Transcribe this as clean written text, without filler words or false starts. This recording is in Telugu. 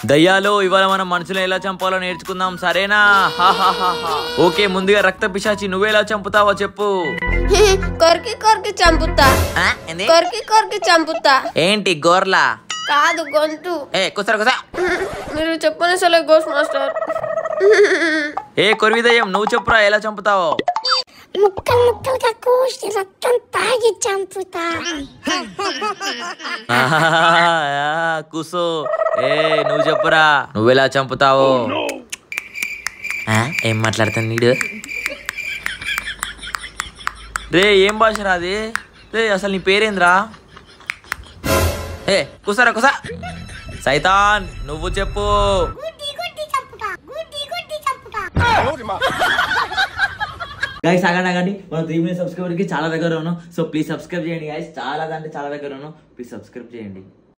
దయ్యాలు ఇవాళ మనం మనుషులను ఎలా చంపాలో నేర్చుకుందాం, సరేనా? ఓకే, ముందుగా రక్త పిశాచి నువ్వెలా చంపుతావో చెప్పు. కొరికి కొరికి చంపుతా. కొరికి కొరికి చంపుతా. ఏంటి గోర్లా? కాదు, గొంతు. కుసర కుసా. మీరు చెప్పని సలే గోస్ట్ మాస్టర్. కొరివి దయ్యం నువ్వు చెప్పురా ఎలా చంపుతావో. ముక్కలు ముక్కలుగా కోసి రక్తం తాగి చంపుతా. కుసో నువ్వు చెప్పురా నువ్వెలా చంపుతావో. ఏం మాట్లాడుతాను నీడు? రే ఏం భాష రాది రే, అసలు నీ పేరేంద్రా? కుసరా కుసా. సైతాన్ నువ్వు చెప్పు. గైస్ ఆగండి, మనం 3 million సబ్స్క్రైబర్ కి చాలా దగ్గర ఉన్నాం. సో ప్లీజ్ సబ్స్క్రైబ్ చేయండి గైస్, చాలా దగ్గర ఉన్నాం. ప్లీజ్ సబ్స్క్రైబ్ చేయండి.